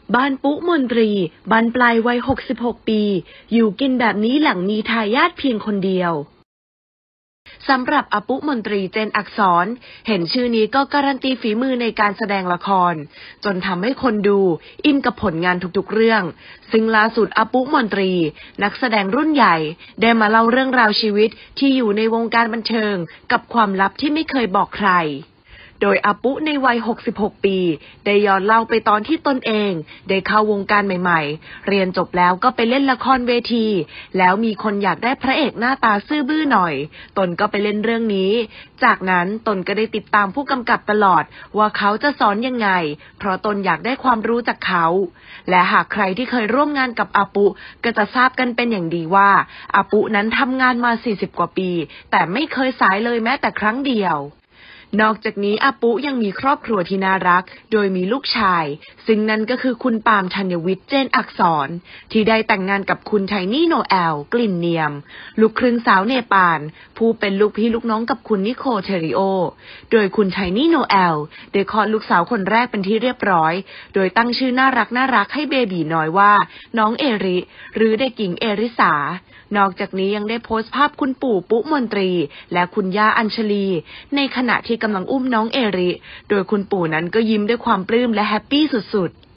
บ้านปุ๊มนตรีบานปลายวัย66ปีอยู่กินแบบนี้หลังมีทายาทเพียงคนเดียวสำหรับอาปุ๊มนตรีเจนอักษรเห็นชื่อนี้ก็การันตีฝีมือในการแสดงละครจนทำให้คนดูอินกับผลงานทุกๆเรื่องซึ่งล่าสุดอาปุ๊มนตรีนักแสดงรุ่นใหญ่ได้มาเล่าเรื่องราวชีวิตที่อยู่ในวงการบันเทิงกับความลับที่ไม่เคยบอกใครโดยอาปุ๊ในวัย66ปีได้ย้อนเล่าไปตอนที่ตนเองได้เข้าวงการใหม่ๆเรียนจบแล้วก็ไปเล่นละครเวทีแล้วมีคนอยากได้พระเอกหน้าตาซื่อบื้อหน่อยตนก็ไปเล่นเรื่องนี้จากนั้นตนก็ได้ติดตามผู้กำกับตลอดว่าเขาจะสอนยังไงเพราะตนอยากได้ความรู้จากเขาและหากใครที่เคยร่วมงานกับอาปุ๊ก็จะทราบกันเป็นอย่างดีว่าอาปุ๊นั้นทำงานมา40กว่าปีแต่ไม่เคยสายเลยแม้แต่ครั้งเดียวนอกจากนี้อาปุ๊ยังมีครอบครัวที่น่ารักโดยมีลูกชายซึ่งนั่นก็คือคุณปาล์มธัญวิทย์เจนอักษรที่ได้แต่งงานกับคุณไทนี่โนแอลกลิ่นเนียมลูกครึ่งสาวเนปาลผู้เป็นลูกพี่ลูกน้องกับคุณนิโคเทริโอโดยคุณไทนี่โนแอลได้คลอดลูกสาวคนแรกเป็นที่เรียบร้อยโดยตั้งชื่อน่ารักให้เบบีน้อยว่าน้องเอริหรือเด็กหญิงเอริสานอกจากนี้ยังได้โพสต์ภาพคุณปู่ปุ๊มนตรีและคุณย่าอัญชลีในขณะที่กำลังอุ้มน้องเอริโดยคุณปู่นั้นก็ยิ้มด้วยความปลื้มและแฮปปี้สุดๆ